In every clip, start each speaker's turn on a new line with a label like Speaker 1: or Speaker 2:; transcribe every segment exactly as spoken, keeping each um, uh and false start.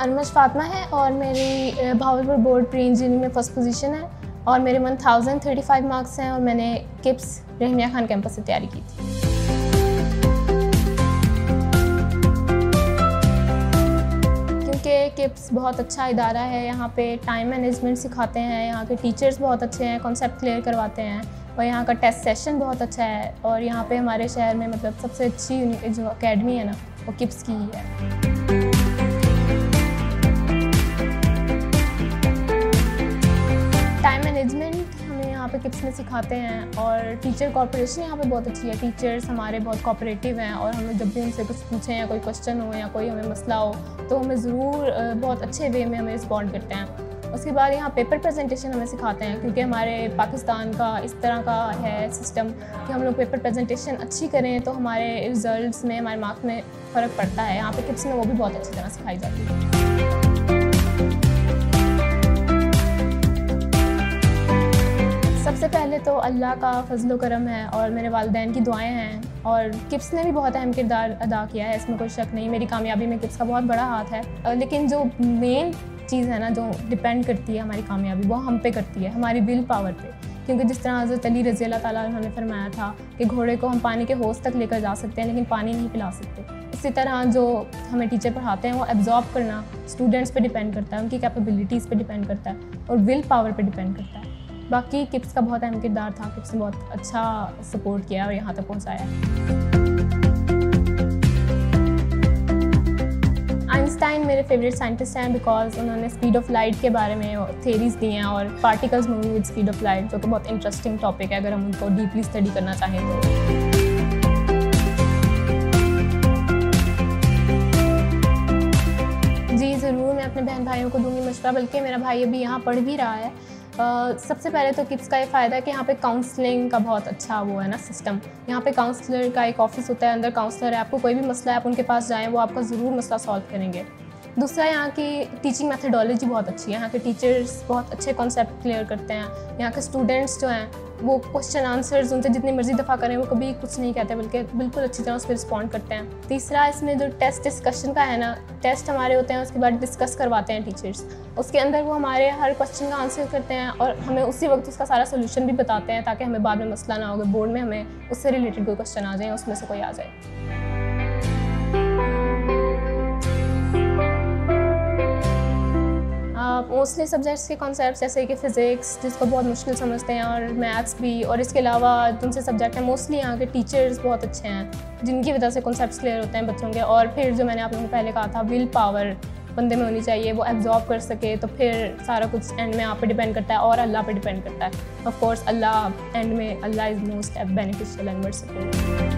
Speaker 1: अनमज फातिमा है और मेरी भावलपुर बोर्ड प्री इंजीनियरिंग में फ़र्स्ट पोजीशन है और मेरे one thousand thirty five marks हैं और मैंने किप्स रहमिया खान कैंपस से तैयारी की थी। क्योंकि किप्स बहुत अच्छा इदारा है, यहाँ पे टाइम मैनेजमेंट सिखाते हैं, यहाँ के टीचर्स बहुत अच्छे हैं, कॉन्सेप्ट क्लियर करवाते हैं और यहाँ का टेस्ट सेशन बहुत अच्छा है और यहाँ पे हमारे शहर में मतलब सबसे अच्छी जो अकेडमी है ना वो किप्स की ही है। टाइम मैनेजमेंट हमें यहाँ पे किप्स में सिखाते हैं और टीचर कॉर्पोरेशन यहाँ पे बहुत अच्छी है। टीचर्स हमारे बहुत कोऑपरेटिव हैं और हमें जब भी उनसे कुछ पूछें या कोई क्वेश्चन हो या कोई हमें मसला हो तो हमें ज़रूर बहुत अच्छे वे में हमें रिस्पॉन्ड करते हैं। उसके बाद यहाँ पेपर प्रेजेंटेशन हमें सिखाते हैं क्योंकि हमारे पाकिस्तान का इस तरह का है सिस्टम कि हम लोग पेपर प्रेजेंटेशन अच्छी करें तो हमारे रिजल्ट्स में, हमारे मार्क्स में फ़र्क पड़ता है। यहाँ पे किप्स में वो भी बहुत अच्छी तरह सिखाई जाती है। सबसे पहले तो अल्लाह का फजल करम है और मेरे वालिदैन की दुआएं हैं और किप्स ने भी बहुत अहम किरदार अदा किया है, इसमें कोई शक नहीं। मेरी कामयाबी में किप्स का बहुत बड़ा हाथ है, लेकिन जो मेन चीज़ है ना जो डिपेंड करती है हमारी कामयाबी वो हम पे करती है, हमारी विल पावर पे। क्योंकि जिस तरह हज़रत अली रज़ी अल्लाह ताला अन्हु ने फरमाया था कि घोड़े को हम पानी के हौज़ तक लेकर जा सकते हैं लेकिन पानी नहीं पिला सकते, इसी तरह जो हमें टीचर पढ़ाते हैं वो एब्जॉर्ब करना स्टूडेंट्स पे डिपेंड करता है, उनकी कैपेबिलिटीज़ पे डिपेंड करता है और विल पावर पे डिपेंड करता है। बाकी किप्स का बहुत अहम किरदार था, किप्स ने बहुत अच्छा सपोर्ट किया और यहाँ तक पहुँचाया। आइंस्टाइन मेरे फेवरेट साइंटिस्ट हैं बिकॉज उन्होंने स्पीड ऑफ लाइट के बारे में थेरीज दी हैं और particles moving with speed of light, जो कि बहुत इंटरेस्टिंग टॉपिक है अगर हम उनको डीपली स्टडी करना चाहें तो। जी ज़रूर, मैं अपने बहन भाइयों को दूंगी मशवरा, बल्कि मेरा भाई अभी यहाँ पढ़ भी रहा है। Uh, सबसे पहले तो किप्स का ये फ़ायदा है कि यहाँ पे काउंसलिंग का बहुत अच्छा वो है ना सिस्टम। यहाँ पे काउंसलर का एक ऑफिस होता है, अंदर काउंसलर है, आपको कोई भी मसला है आप उनके पास जाएं, वो आपका ज़रूर मसला सॉल्व करेंगे। दूसरा, यहाँ की टीचिंग मेथडोलॉजी बहुत अच्छी है, यहाँ के टीचर्स बहुत अच्छे कॉन्सेप्ट क्लियर करते हैं। यहाँ के स्टूडेंट्स जो हैं वो क्वेश्चन आंसर्स उनसे जितनी मर्जी दफ़ा करें वो कभी कुछ नहीं कहते, बल्कि बिल्कुल अच्छी तरह उस पर रिस्पॉन्ड करते हैं। तीसरा, इसमें जो टेस्ट डिस्कशन का है ना, टेस्ट हमारे होते हैं उसके बाद डिस्कस करवाते हैं टीचर्स, उसके अंदर वो हमारे हर क्वेश्चन का आंसर करते हैं और हमें उसी वक्त उसका सारा सोल्यूशन भी बताते हैं ताकि हमें बाद में मसला ना हो, बोर्ड में हमें उससे रिलेटेड कोई क्वेश्चन आ जाए, उसमें से कोई आ जाए। मोस्टली सब्जेक्ट्स के कॉन्सेप्ट्स जैसे कि फ़िज़िक्स जिसको बहुत मुश्किल समझते हैं और मैथ्स भी, और इसके अलावा दूसरे सब्जेक्ट हैं, मोस्टली यहाँ के टीचर्स बहुत अच्छे हैं जिनकी वजह से कॉन्सेप्ट्स क्लियर होते हैं बच्चों के। और फिर जो मैंने आप लोगों को पहले कहा था, विल पावर बंदे में होनी चाहिए, वो एब्जॉर्ब कर सके, तो फिर सारा कुछ एंड में आप पे डिपेंड करता है और अल्लाह पे डिपेंड करता है। ऑफ कोर्स अल्लाह एंड में, Allah is most beneficial and merciful.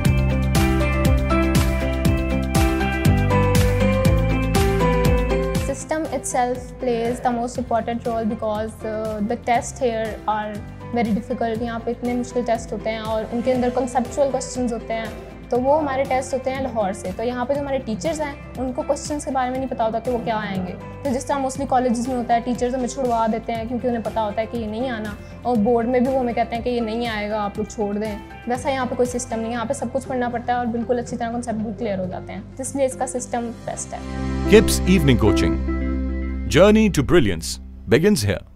Speaker 1: System itself plays the most important role because uh, the tests here are very difficult। यहाँ पे इतने मुश्किल टेस्ट होते हैं और उनके अंदर conceptual questions होते हैं, तो वो हमारे टेस्ट होते हैं लाहौर से। तो यहाँ पे जो हमारे टीचर्स हैं उनको क्वेश्चंस के बारे में नहीं पता होता कि वो क्या आएंगे। तो जिस तरह मोस्टली कॉलेजेस में होता है, टीचर्स हमें छुड़वा देते हैं क्योंकि उन्हें पता होता है कि ये नहीं आना, और बोर्ड में भी वो हमें कहते हैं कि ये नहीं आएगा, आप लोग छोड़ दें। वैसा यहाँ पे कोई सिस्टम नहीं है, यहाँ पे सब कुछ पढ़ना पड़ता है और बिल्कुल अच्छी तरह कॉन्सेप्ट भी क्लियर हो जाते हैं, इसलिए इसका सिस्टम बेस्ट है।
Speaker 2: KIPS evening coaching, journey to brilliance begins here.